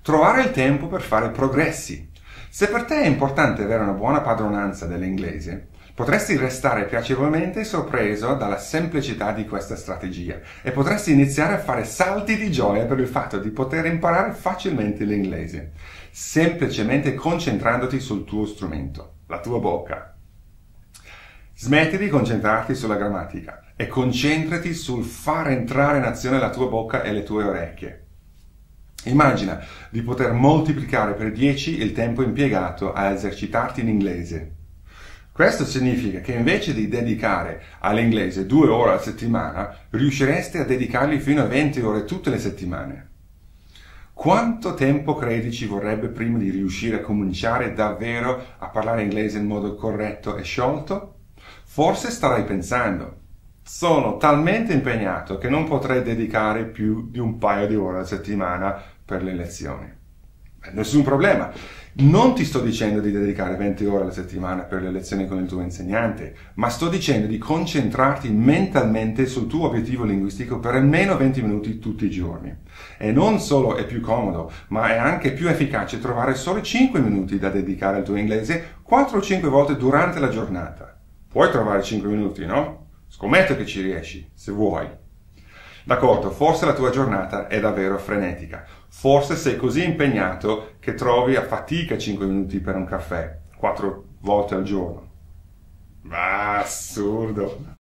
Trovare il tempo per fare progressi. Se per te è importante avere una buona padronanza dell'inglese, potresti restare piacevolmente sorpreso dalla semplicità di questa strategia e potresti iniziare a fare salti di gioia per il fatto di poter imparare facilmente l'inglese, semplicemente concentrandoti sul tuo strumento, la tua bocca. Smetti di concentrarti sulla grammatica e concentrati sul far entrare in azione la tua bocca e le tue orecchie. Immagina di poter moltiplicare per 10 il tempo impiegato a esercitarti in inglese. Questo significa che invece di dedicare all'inglese 2 ore a settimana, riusciresti a dedicargli fino a 20 ore tutte le settimane. Quanto tempo credi ci vorrebbe prima di riuscire a cominciare davvero a parlare inglese in modo corretto e sciolto? Forse starai pensando: sono talmente impegnato che non potrei dedicare più di un paio di ore a settimana per le lezioni. Nessun problema. Non ti sto dicendo di dedicare 20 ore alla settimana per le lezioni con il tuo insegnante, ma sto dicendo di concentrarti mentalmente sul tuo obiettivo linguistico per almeno 20 minuti tutti i giorni. E non solo è più comodo, ma è anche più efficace trovare solo 5 minuti da dedicare al tuo inglese 4 o 5 volte durante la giornata. Puoi trovare 5 minuti, no? Scommetto che ci riesci, se vuoi. D'accordo, forse la tua giornata è davvero frenetica. Forse sei così impegnato che trovi a fatica 5 minuti per un caffè, 4 volte al giorno. Ma assurdo!